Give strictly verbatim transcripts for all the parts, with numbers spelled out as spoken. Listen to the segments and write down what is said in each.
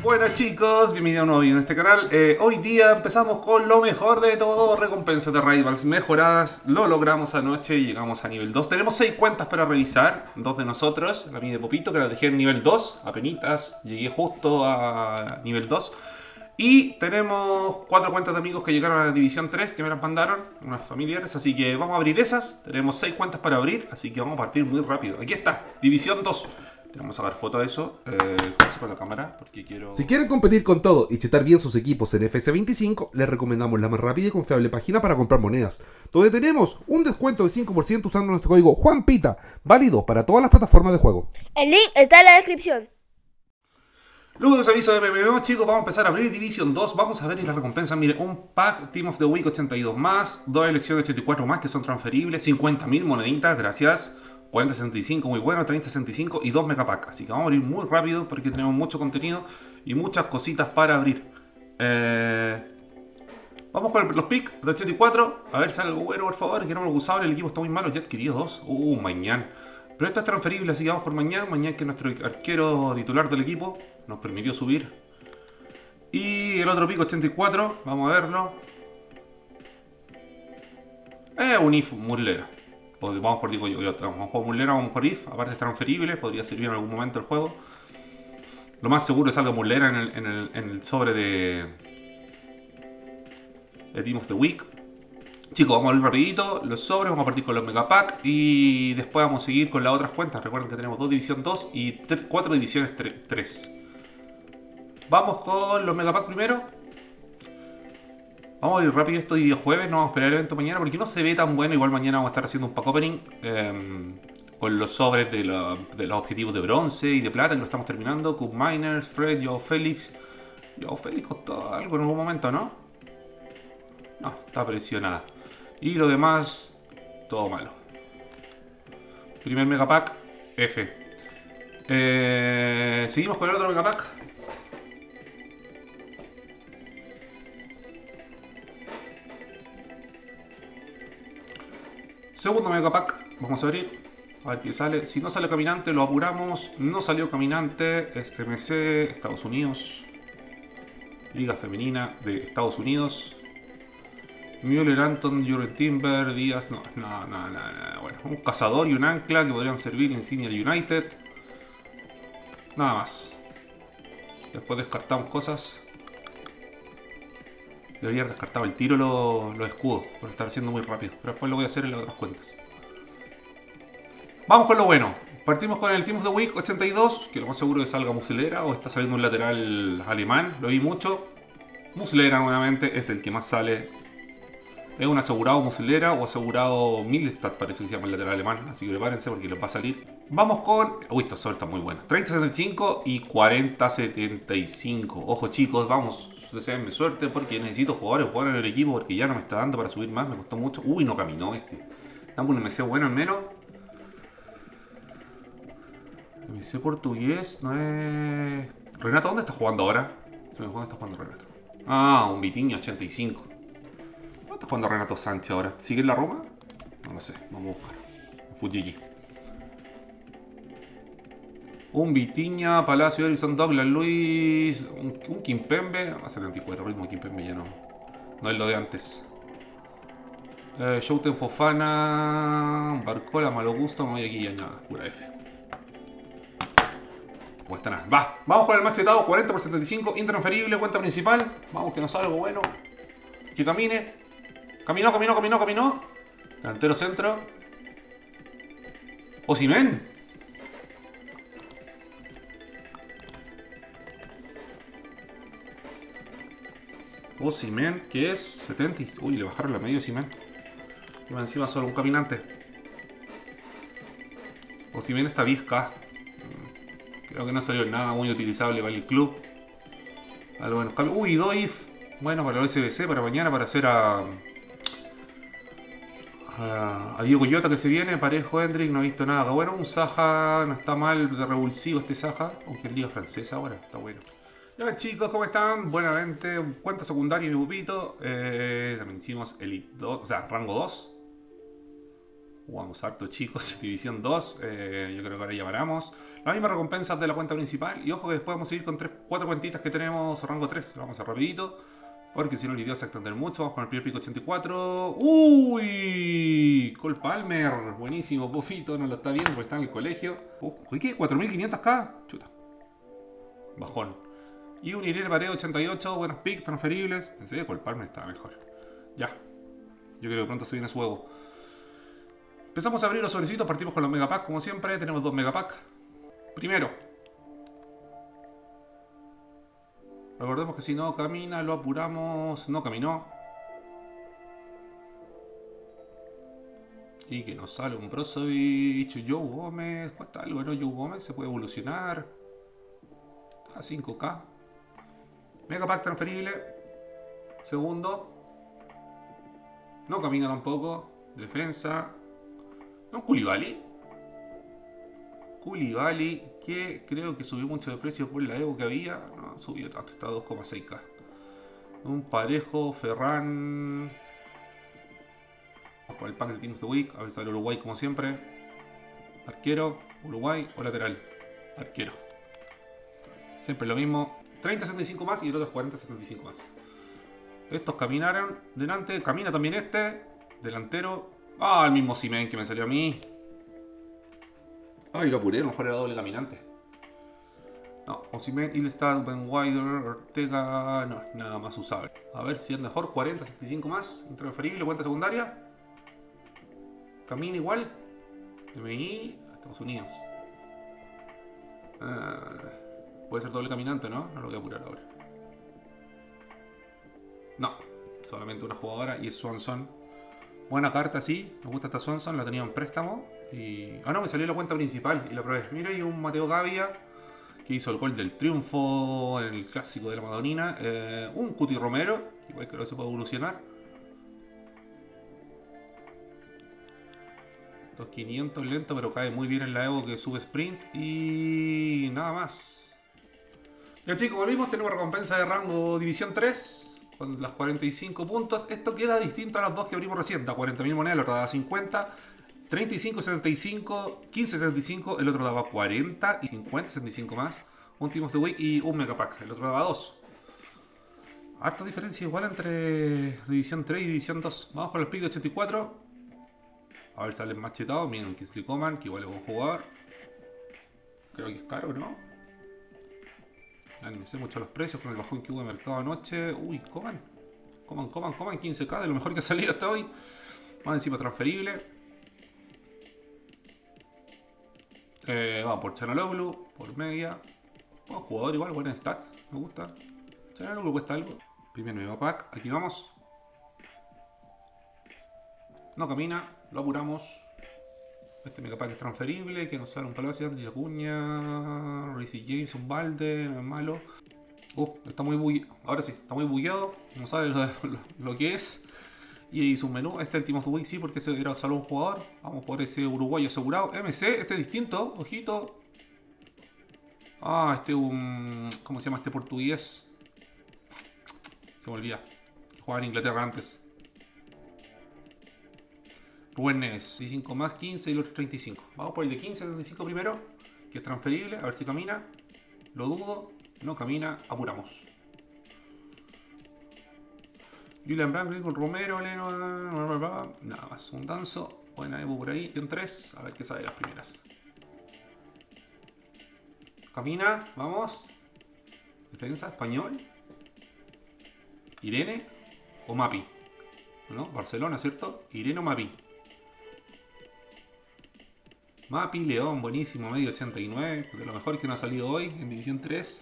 Bueno chicos, bienvenidos a un nuevo vídeo en este canal. eh, Hoy día empezamos con lo mejor de todo. Recompensas de Rivals mejoradas. Lo logramos anoche y llegamos a nivel dos. Tenemos seis cuentas para revisar. Dos de nosotros, la mía de Popito, que la dejé en nivel dos. Apenitas, llegué justo a nivel dos. Y tenemos cuatro cuentas de amigos que llegaron a la división tres, que me las mandaron, unas familiares. Así que vamos a abrir esas. Tenemos seis cuentas para abrir, así que vamos a partir muy rápido. Aquí está, división dos. Vamos a sacar foto de eso, eh, con la cámara, porque quiero... Si quieren competir con todo y chetar bien sus equipos en F S veinticinco, les recomendamos la más rápida y confiable página para comprar monedas, donde tenemos un descuento de cinco por ciento usando nuestro código JUANPITA, válido para todas las plataformas de juego. El link está en la descripción. Luego de los avisos de M M O, chicos, vamos a empezar a abrir Division dos. Vamos a ver las recompensas. Mire, un pack Team of the Week ochenta y dos más, dos elecciones ochenta y cuatro más que son transferibles, cincuenta mil moneditas, gracias. cuarenta sesenta y cinco muy bueno, treinta sesenta y cinco y dos megapack. Así que vamos a abrir muy rápido porque tenemos mucho contenido y muchas cositas para abrir. Eh... Vamos con los picks de ochenta y cuatro. A ver si sale algo bueno, por favor. Que no me lo usaba, el equipo está muy malo. Ya adquirido dos. Uh, mañana. Pero esto es transferible, así que vamos por mañana. Mañana, que nuestro arquero titular del equipo nos permitió subir. Y el otro pick ochenta y cuatro. Vamos a verlo. Eh, un if Murlera. Vamos por, digo yo, yo, vamos por Murlera, vamos por if. Aparte es transferible, podría servir en algún momento el juego. Lo más seguro es que salga Murlera en el, en el, en el sobre de, de Team of the Week. Chicos, vamos a abrir rapidito los sobres, vamos a partir con los megapack y después vamos a seguir con las otras cuentas. Recuerden que tenemos dos división dos y cuatro divisiones tres. Vamos con los megapack primero. Vamos a ir rápido esto día jueves, no vamos a esperar el evento mañana porque no se ve tan bueno. Igual mañana vamos a estar haciendo un pack opening eh, con los sobres de, la, de los objetivos de bronce y de plata que lo estamos terminando. Cup Miners, Fred, Joao Félix. Joao Félix costó algo en algún momento, ¿no? No, está presionada. Y lo demás, todo malo. Primer megapack, F. Eh, Seguimos con el otro megapack. Segundo megapack, vamos a abrir, a ver qué sale. Si no sale caminante, lo apuramos. No salió caminante, es M C, Estados Unidos. Liga Femenina de Estados Unidos. Müller, Anton, Jurgen Timber, Díaz, no, no, no, no, no, bueno, un cazador y un ancla que podrían servir en insignia del United. Nada más. Después descartamos cosas. Debería haber descartado el tiro los, los escudos, por estar haciendo muy rápido. Pero después lo voy a hacer en las otras cuentas. Vamos con lo bueno. Partimos con el Team of the Week ochenta y dos, que lo más seguro es que salga Muslera o está saliendo un lateral alemán. Lo vi mucho. Muslera nuevamente es el que más sale. Es un asegurado Muslera o asegurado Milestad, parece que se llama el lateral alemán. Así que prepárense porque les va a salir. Vamos con... Uy, estos sobres están muy buenos. treinta setenta y cinco y cuarenta setenta y cinco. Ojo chicos, vamos. Deseenme suerte porque necesito jugadores jugar en el equipo porque ya no me está dando para subir más. Me costó mucho. Uy, no caminó este. Dame un M C bueno al menos. M C portugués no es... Renato, ¿dónde está jugando ahora? Se me ¿Dónde está jugando Renato? Ah, un Vitinho ochenta y cinco. ¿Dónde está jugando Renato Sánchez ahora? ¿Sigue en la Roma? No lo sé, vamos a buscar. Fujigi. Un Vitinha, Palacio, Erickson, Douglas, Luis, un, un Kimpembe. A setenta y cuatro, ritmo Kimpembe ya no. No es lo de antes. Eh, Shouten Fofana, Barcola, Malo Gusto, no hay aquí ya nada, pura F. Pues está nada. Va, vamos con el machetado, cuarenta por setenta y cinco, intransferible, cuenta principal. Vamos que nos salga algo bueno. Que camine. Caminó, caminó, caminó, caminó. Delantero centro. Osimhen. Osimhen, que es setenta. Uy, le bajaron la media Osimhen. Y más encima solo un caminante. Osimhen está visca. Creo que no salió nada muy utilizable para el club. Algo bueno. Uy, dos if. Bueno, para el S B C, para mañana, para hacer a... A, a Diego Llota que se viene. Parejo, Hendrik, no he visto nada. Bueno, un Saja, no está mal de revulsivo este Saja. Aunque el día francés ahora, está bueno. Ya ven chicos, ¿cómo están? Buenamente, cuenta secundaria y mi pupito. Eh, también hicimos Elite dos, o sea, rango dos. Jugamos harto, chicos. División dos. Eh, yo creo que ahora ya paramos. Las mismas recompensas de la cuenta principal. Y ojo que después vamos a ir con tres, cuatro cuentitas que tenemos rango tres. Lo vamos a hacer rapidito. Porque si no el video se va a extender mucho. Vamos con el primer pico ochenta y cuatro. ¡Uy! Cole Palmer. Buenísimo. Pufito no lo está viendo porque está en el colegio. Uh, ¿qué? ¿cuatro mil quinientos K? Chuta. Bajón. Y un Irene Paredes ochenta y ocho. Buenos picks transferibles. Pensé que Cole Palmer estaba mejor. Ya. Yo creo que pronto se viene su huevo. Empezamos a abrir los sobrecitos, partimos con los Megapack, como siempre, tenemos dos Megapack. Primero. Recordemos que si no camina, lo apuramos. No caminó. Y que nos sale un Brozovic, Joe Gómez. Cuesta algo, ¿no? Joe Gómez se puede evolucionar. A cinco K. Megapack transferible. Segundo. No camina tampoco. Defensa. ¿Un Koulibaly? Koulibaly, que creo que subió mucho de precio por la Evo que había. No, subió tanto, está a dos coma seis K. Un Parejo, Ferran. Vamos por el pack de Team of the Week. A ver si sale Uruguay como siempre. Arquero, Uruguay o lateral. Arquero. Siempre lo mismo. treinta setenta y cinco más y el otro es cuarenta setenta y cinco más. Estos caminaron delante. Camina también este. Delantero. Ah, el mismo Simen que me salió a mí. Ay, lo apuré, a lo mejor era doble caminante. No, Osimhen, Ilestad, Ben Wider, Ortega, no, nada más usable. A ver si es mejor, cuarenta, setenta y cinco más, transferible, cuenta secundaria. Camina igual. M I, Estados Unidos. Uh, puede ser doble caminante, ¿no? No lo voy a apurar ahora. No, solamente una jugadora y es Swanson. Buena carta, sí. Me gusta esta Swanson, la tenía en préstamo. Y... ah, no, me salió la cuenta principal y la probé. Mira, hay un Mateo Gavia que hizo el gol del triunfo en el clásico de la Madonina. Eh, un Cuti Romero, igual creo que se puede evolucionar. dos mil quinientos lento, pero cae muy bien en la Evo que sube sprint. Y nada más. Ya, chicos, volvimos. Tenemos recompensa de rango División tres. Con las cuarenta y cinco puntos. Esto queda distinto a las dos que abrimos recién. Da cuarenta mil monedas, el otro daba cincuenta. treinta y cinco, setenta y cinco, quince, setenta y cinco. El otro daba cuarenta y cincuenta, setenta y cinco más. Un Team of the Week y un Megapack. El otro daba dos. Harta diferencia igual entre División tres y División dos. Vamos con el pick de ochenta y cuatro. A ver si salen más chetados. Miren, Kingsley Coman, que igual es buen jugador. Creo que es caro, ¿no? Ya ni me sé mucho los precios con el bajón que hubo de mercado anoche. Uy, Coman. Coman, Coman, Coman. quince K de lo mejor que ha salido hasta hoy. Más encima transferible. Eh, vamos por Chanaloglu, por media. Buen jugador igual, buena stats. Me gusta. Chanaloglu cuesta algo. Primer Megapack. Aquí vamos. No camina. Lo apuramos. Este Megapack es transferible, que nos sale un Palacio, Andrés Acuña, Reece James, un balde, no es malo. Uh, está muy bugueado. Ahora sí, está muy bugueado. No sabe lo, lo, lo que es. Y su menú, este es el Team of the Week, sí, porque ese era solo un jugador. Vamos por ese uruguayo asegurado. M C, este es distinto, ojito. Ah, este es un... ¿cómo se llama este portugués? Se me olvida. Jugaba en Inglaterra antes. Rubén Neves, veinticinco más quince y el otro treinta y cinco. Vamos por el de quince, setenta y cinco primero, que es transferible, a ver si camina. Lo dudo, no camina, apuramos. Julian Brandt con Romero, Leno, nada más, un danzo. Buena Evo por ahí, en tres, a ver qué sale las primeras. Camina, vamos. Defensa, español. Irene o Mapi. ¿No? Barcelona, ¿cierto? Irene o Mapi. Mapi, León, buenísimo, medio ochenta y nueve, de lo mejor que nos ha salido hoy en División tres.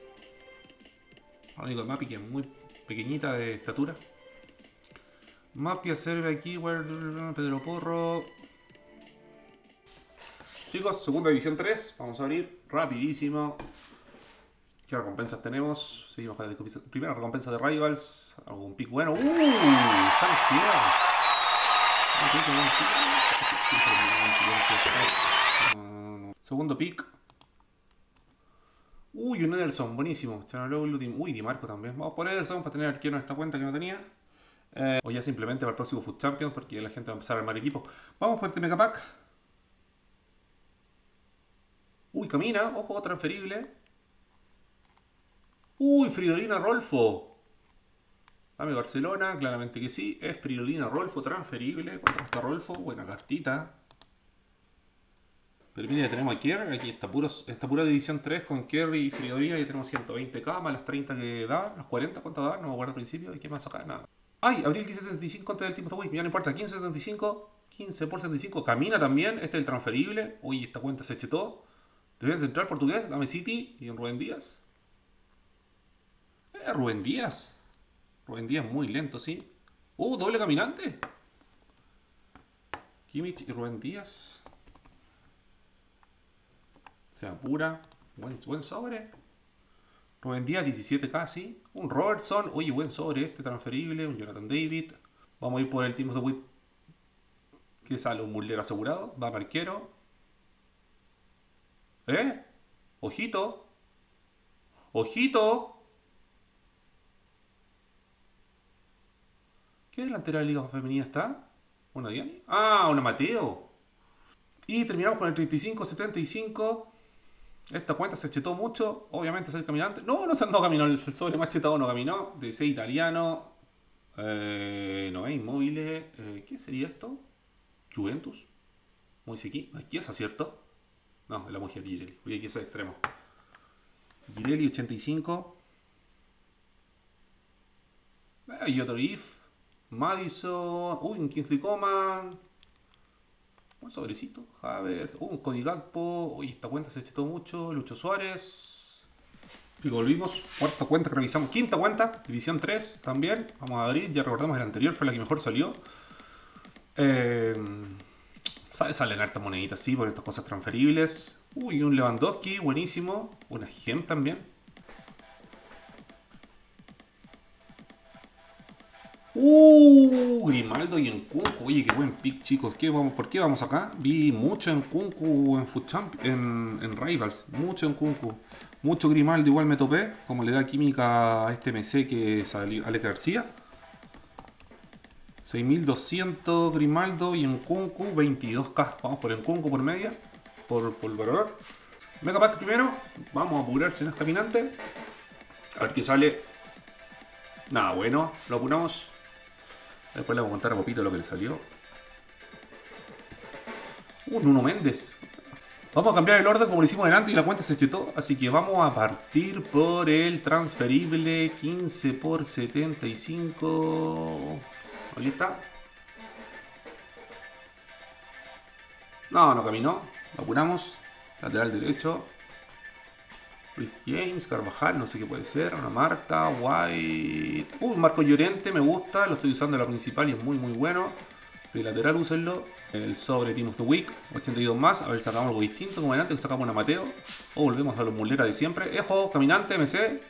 Lo único de Mapi que es muy pequeñita de estatura. Mapi a serve aquí, Pedro Porro. Chicos, segunda División tres, vamos a abrir rapidísimo. ¿Qué recompensas tenemos? Seguimos con la primera recompensa de Rivals. Algún pick bueno. ¡Uh! ¡Santiago! Segundo pick. Uy, un Ederson, buenísimo. Uy, Di Marco también. Vamos por Ederson para tener arquero en esta cuenta que no tenía. Eh, o ya simplemente para el próximo Food Champions, porque la gente va a empezar a armar equipo. Vamos por este Mega Pack. Uy, camina. Ojo, transferible. Uy, Fridolina Rolfo. Dame Barcelona, claramente que sí. Es Fridolina Rolfo, transferible. ¿Cuánto cuesta Rolfo? Buena cartita. Pero mira, ya tenemos a Kerry. Aquí está, puro, está pura división tres con Kerry y Fridolina. Ya tenemos ciento veinte K más las treinta que daban. Las cuarenta, ¿cuánto daban? No me acuerdo al principio. ¿Y qué más acá? Nada. ¡Ay! Abril quince setenta y cinco antes del Team of the Week. Ya no importa. quince setenta y cinco. quince por setenta y cinco. Camina también. Este es el transferible. Uy, esta cuenta se chetó. Defensa central portugués. Dame City. Y en Rubén Díaz. Eh, Rubén Díaz. Rubén Díaz muy lento, sí. Uh, doble caminante. Kimmich y Rubén Díaz. Se apura. Buen, buen sobre. Rubén Díaz, diecisiete K, sí. Un Robertson. Oye, buen sobre este, transferible. Un Jonathan David. Vamos a ir por el Team of the Week. Que sale un Muller asegurado. Va Marquero. ¿Eh? Ojito. Ojito. ¿Qué delantera de la Liga Femenina está? ¿Una Diani? Ah, una Mateo. Y terminamos con el treinta y cinco setenta y cinco. Esta cuenta se chetó mucho. Obviamente es el caminante. No, no, no caminó. El sobre más chetado no caminó. D C italiano. Eh, no es inmóviles. Eh, ¿Qué sería esto? Juventus. Muy sequí. ¿Es Chiesa, cierto? No, es la mujer Girelli. Voy a Chiesa de extremo. Girelli ochenta y cinco. Eh, y otro if. Madison. Uy, un Kingsley Coman. Un sobrecito. Havertz. Uh, un Cody Gakpo. Uy, esta cuenta se chetó mucho. Lucho Suárez. Y volvimos. Cuarta cuenta que revisamos. Quinta cuenta. División tres también. Vamos a abrir. Ya recordamos el anterior. Fue la que mejor salió. Eh, salen hartas moneditas, sí, por estas cosas transferibles. Uy, un Lewandowski. Buenísimo. Una gem también. Uh, Grimaldo y Nkunku. Oye, qué buen pick, chicos. ¿Qué vamos, ¿Por qué vamos acá? Vi mucho Nkunku en Food Champ, en, en Rivals. Mucho Nkunku. Mucho Grimaldo igual me topé. Como le da química a este M C que salió Alex García. seis mil doscientos Grimaldo y Nkunku veintidós K. Vamos por Nkunku por media. Por, por el valor. Mega Pack primero. Vamos a apurar si no es caminante. A ver qué sale. Nada, bueno. Lo apuramos. Después le vamos a contar a Popito lo que le salió. Uh, Nuno Méndez. Vamos a cambiar el orden como lo hicimos delante y la cuenta se chetó. Así que vamos a partir por el transferible quince por setenta y cinco. Ahí está. No, no caminó. Lo apuramos. Lateral derecho. Chris James, Carvajal, no sé qué puede ser. Una Marta, White. Uy, Marco Llorente, me gusta. Lo estoy usando en la principal y es muy, muy bueno. De lateral, úsenlo. El sobre Team of the Week. ochenta y dos más. A ver, sacamos algo distinto. Como antes, sacamos una Mateo. O volvemos a los muleras de siempre. Ejo, caminante, M C.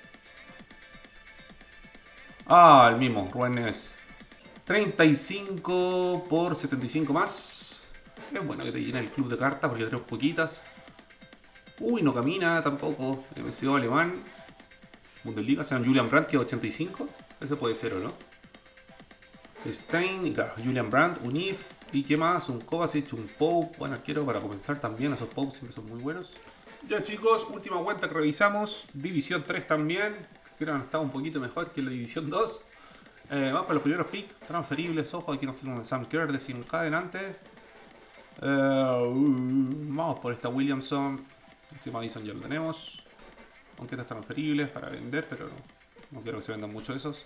Ah, el mismo, Rubén Neves. treinta y cinco por setenta y cinco más. Es bueno que te llene el club de cartas porque tenemos poquitas. Uy, no camina tampoco. M C O alemán. Bundesliga, se llama Julian Brandt, que es ochenta y cinco. Ese puede ser, ¿o no? Stein, claro, Julian Brandt, un If. ¿Y qué más? Un Kovacic, un Pope. Buen arquero para comenzar también. Esos Pope siempre son muy buenos. Ya, chicos, última cuenta que revisamos. División tres también. Creo que han estado un poquito mejor que la División dos. Eh, vamos para los primeros picks. Transferibles. Ojo, aquí nos tenemos un Sam Kerr de cien K adelante. Eh, uh, vamos por esta Williamson. Ese Madison ya lo tenemos. Aunque estas transferibles para vender, pero no, no quiero que se vendan mucho esos.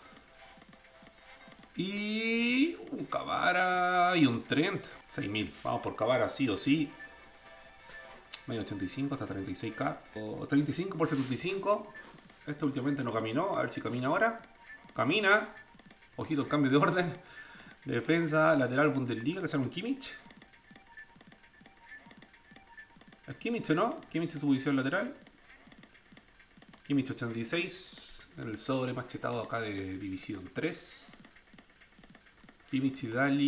Y un Cavara y un Trent. seis mil. Vamos por Cavara sí o sí. Medio ochenta y cinco hasta treinta y seis K. O treinta y cinco por setenta y cinco. Este últimamente no caminó. A ver si camina ahora. Camina. Ojito el cambio de orden. Defensa lateral Bundesliga, que sale un Kimmich. ¿Es Kimmich o no? Kimmich en su posición lateral. Kimmich ochenta y seis. En el sobre más chetado acá de División tres. Kimmich y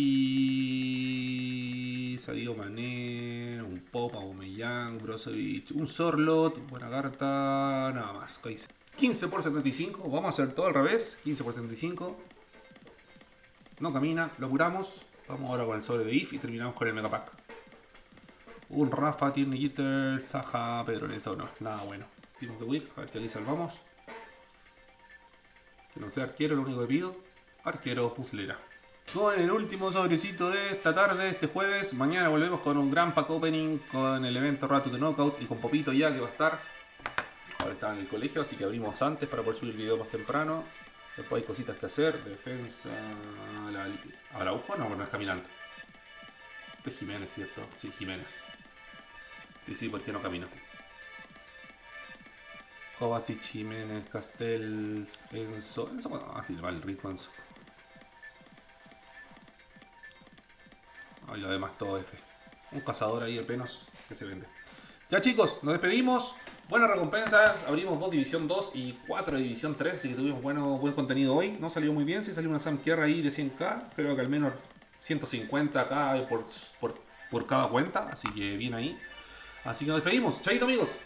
Dali. Sadio Mané. Un Pop, Aubameyang, Brozovic. Un Sorlot. Buena carta. Nada más. quince por setenta y cinco. Vamos a hacer todo al revés. quince por setenta y cinco. No camina, lo curamos. Vamos ahora con el sobre de If y terminamos con el Megapack. Un Rafa, Tierney Jeter, Saja, Pedro Neto, no, nada bueno. Timos de Whip, a ver si aquí salvamos. Que no sea arquero, lo único que pido. Arquero, puzzlera. Con el último sobrecito de esta tarde, este jueves. Mañana volvemos con un gran pack opening, con el evento Rato de Knockouts y con Popito ya que va a estar. Ahora está en el colegio, así que abrimos antes para poder subir el video más temprano. Después hay cositas que hacer. Defensa... La... ¿Araujo? No, no es caminante. Este es Jiménez, ¿cierto? Sí, Jiménez. Sí, sí, ¿por qué no camina? Kovacic, Jiménez, Castells, Enzo... Enzo, bueno, ah, sí, va el ritmo Enzo. Y lo demás todo F. Un cazador ahí de penos que se vende. Ya chicos, nos despedimos. Buenas recompensas. Abrimos dos División dos y cuatro de División tres. Así que tuvimos bueno, buen contenido hoy. No salió muy bien. Sí salió una Sam Kierra ahí de cien k. Creo que al menos ciento cincuenta k por, por, por cada cuenta. Así que bien ahí. Así que nos despedimos. Chaito amigos.